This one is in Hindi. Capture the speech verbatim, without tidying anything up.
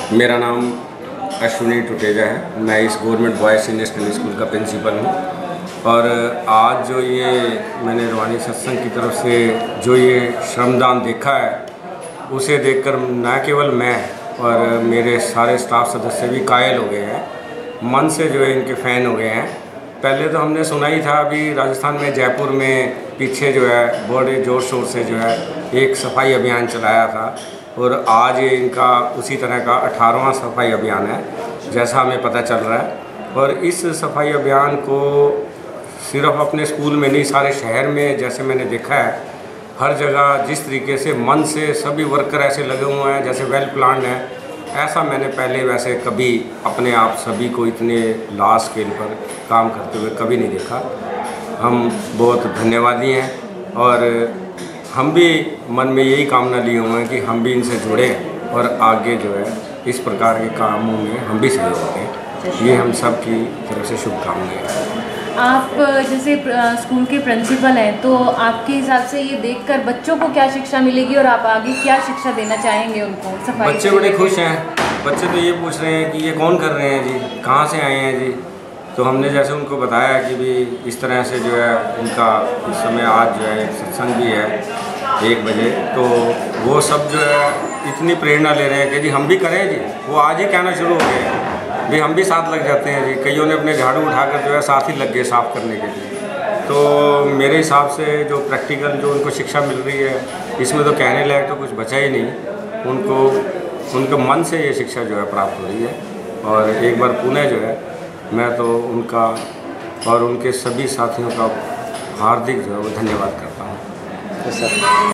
मेरा नाम अश्विनी टुटेजा है। मैं इस government boys senior secondary school का प्रिंसिपल हूँ। और आज जो ये मैंने रूहानी सत्संग की तरफ से जो ये श्रमदान देखा है, उसे देखकर न केवल मैं और मेरे सारे स्टाफ सदस्य भी कायल हो गए हैं, मन से जो है इनके फ़ैन हो गए हैं। पहले तो हमने सुना ही था, अभी राजस्थान में जयपुर में पीछे जो है बड़े ज़ोर शोर से जो है एक सफाई अभियान चलाया था, और आज ये इनका उसी तरह का अठारहवां सफाई अभियान है, जैसा हमें पता चल रहा है। और इस सफाई अभियान को सिर्फ अपने स्कूल में नहीं, सारे शहर में जैसे मैंने देखा है, हर जगह जिस तरीके से मन से सभी वर्कर ऐसे लगे हुए हैं जैसे वेल प्लान्ड है, ऐसा मैंने पहले वैसे कभी अपने आप सभी को इतने लार्ज स्केल पर काम करते हुए कभी नहीं देखा। हम बहुत धन्यवादी हैं, और हम भी मन में यही कामना लिए हुए हैं कि हम भी इनसे जुड़ें और आगे जो है इस प्रकार के कामों में हम भी सहयोग दें। ये हम सब की तरफ से शुभकामनाएं हैं। आप जैसे स्कूल के प्रिंसिपल हैं, तो आपके हिसाब से ये देखकर बच्चों को क्या शिक्षा मिलेगी और आप आगे क्या शिक्षा देना चाहेंगे उनको? सफाई बच्चे बड़े खुश हैं। बच्चे तो ये पूछ रहे हैं कि ये कौन कर रहे हैं जी, कहाँ से आए हैं जी। तो हमने जैसे उनको बताया कि भी इस तरह से जो है उनका इस समय आज जो है सत्संग भी है एक बजे, तो वो सब जो है इतनी प्रेरणा ले रहे हैं कि जी हम भी करें जी। वो आज ही कहना शुरू हो गए हैं भी हम भी साथ लग जाते हैं जी। कईयों ने अपने झाड़ू उठाकर जो है साथ ही लग गए साफ़ करने के लिए। तो मेरे हिसाब से जो प्रैक्टिकल जो उनको शिक्षा मिल रही है, इसमें तो कहने लायक तो कुछ बचा ही नहीं। उनको उनके मन से ये शिक्षा जो है प्राप्त हो रही है। और एक बार पुनः जो है मैं तो उनका और उनके सभी साथियों का हार्दिक जो है वो धन्यवाद करता हूँ।